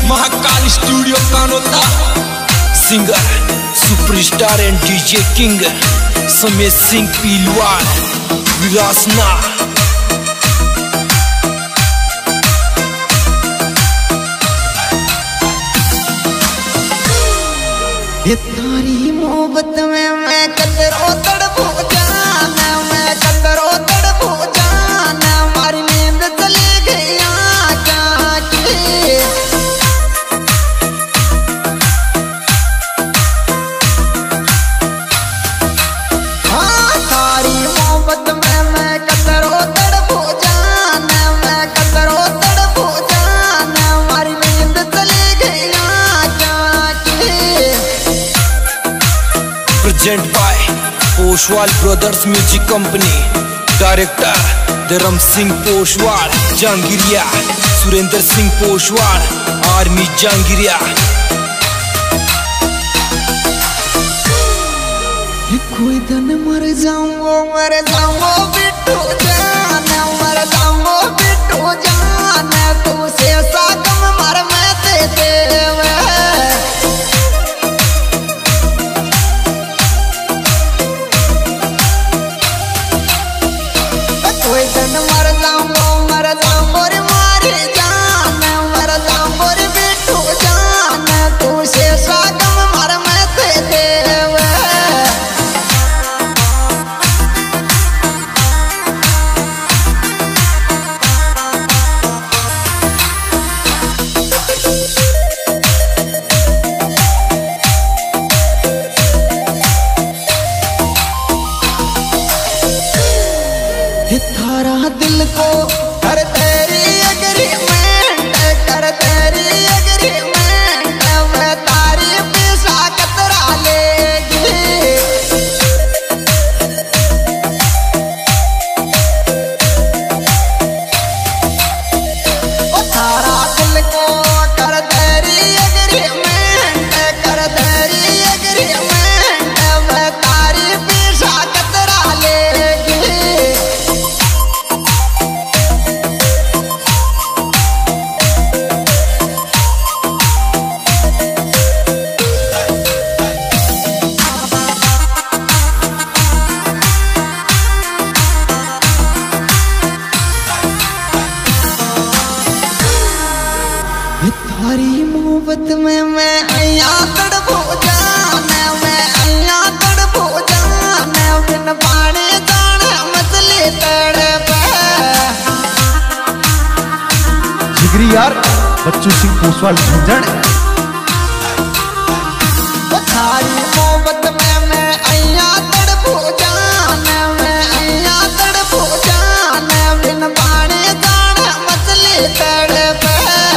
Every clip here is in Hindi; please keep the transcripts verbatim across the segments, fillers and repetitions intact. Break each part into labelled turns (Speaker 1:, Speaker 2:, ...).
Speaker 1: Mahakal studio Kanota. Singer superstar and DJ king समेत सिंह पीलवाल विरासना।
Speaker 2: ये तारी मोहब्बत में मैं कतरो तड़पो जाना, मैं कतरो तड़पो जाना, हमारी नींद चली गई आँखों की। हाँ तारी मोहब्बत में मैं कतरो तड़पो जाना, मैं कतरो तड़पो जाना, हमारी नींद चली गई आँखों की।
Speaker 1: Present by Poshwal brothers music company. Director Dharm Singh Poshwal Jahangiria, Surendra Singh Poshwal army Jahangiria.
Speaker 2: कोई दिन मर जाऊंगो मर जाऊंगो बिट्टू जाना, मर जाऊंगो बिट्टू जाना, तू से सागम मर मैं ते देवे। कोई दिन मर जाऊंगो मर जाऊंगो रे मारी जाना, मर जाऊंगो रे बिट्टू जाना, तू से सागम मर मैं ते देवे। थारा दिल को कर तेरी एग्रीमेंट, कर तेरी एग्रीमेंट, मैं तारी पैसा कतरा लेगी। ओ थारा दिल को कर तेरी एग्रीमेंट, कर तेरी एग्रीमेंट, मैं तारी पैसा कतरा लेगी। थारी मोहब्बत में मैं अया तड़पो जाना, मैं अया तड़पो जाना, बिन पानी जाने मछली तड़पे।
Speaker 3: जिगरी यार बच्चू सिंह पोशवाल झंझण।
Speaker 2: थारी मोहब्बत में मैं अया तड़पो जाना, मैं अया तड़पो जाना, बिन पानी जाने मछली तड़पे।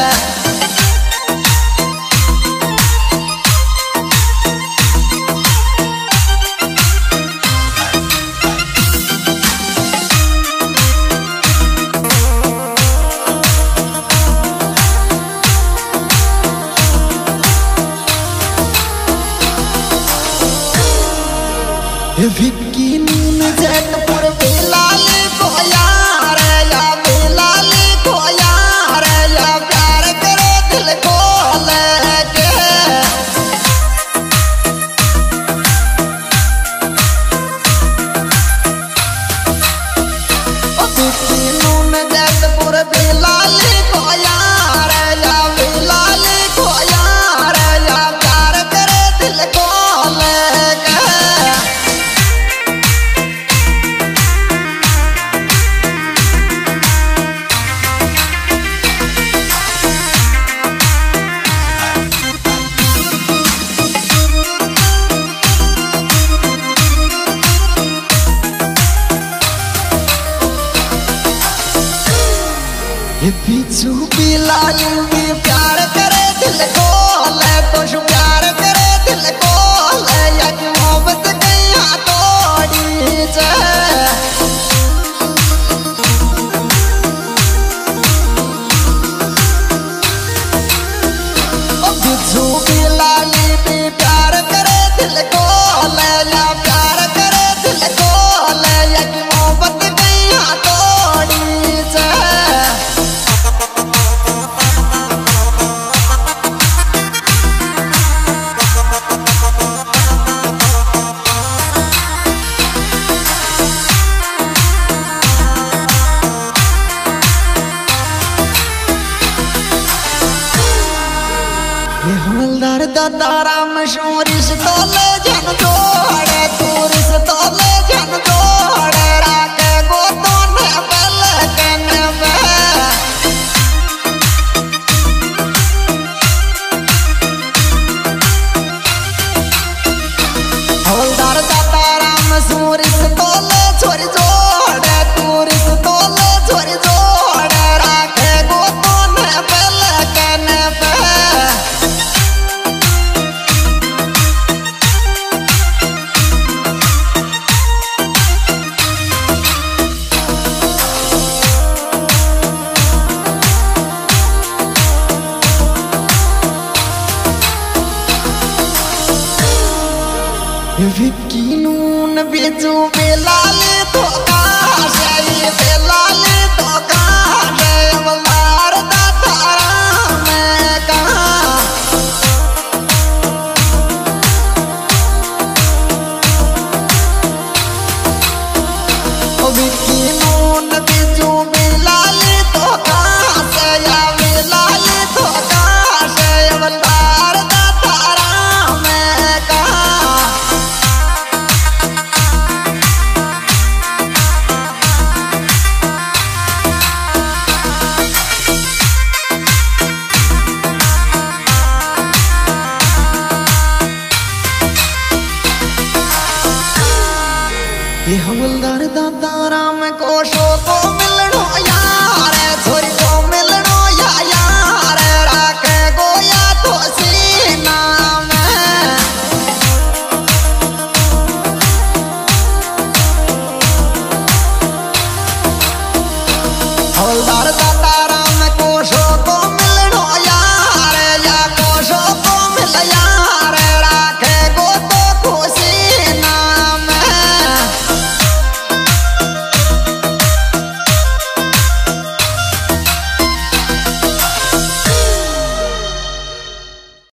Speaker 2: विक्की नून जैतपुर बिलाली को यार, या बिलाली को यार, या प्यार करे दिल को लेके। विक्की नून जैतपुर बिलाली को यार, या बिलाली को यार, या प्यार करे दिल को लेके। बिच्छू बिलाली भी प्यार करे दिल को ले, तो प्यार करे दिल को ले, या कि मोहब्बत गया तोड़ी से। बिच्छू बिलाली भी प्यार करे दिल को ले, या प्यार करे दिल को ले, या कि मोहब्बत गया तोड़ी से। दादा राम शोरिस तोले जन जोड़े तूरिस तोले जन जोड़े राके गो तो ने बल कने बे हवलदार दादा राम शोरिस तोले छोरी जोड़े तूरिस तोले छोरी जोड़े राके गो तो ने बल कने बे विक्की नून बेचू बेलाले तो काशे बेलाले तो काशे हवलदार दादा राम कहाँ विक्की नून बेचू बेलाले तो काशे या बेलाले तो काशे हवलदार दादा राम कहाँ ये हवलदार दादा राम को शो को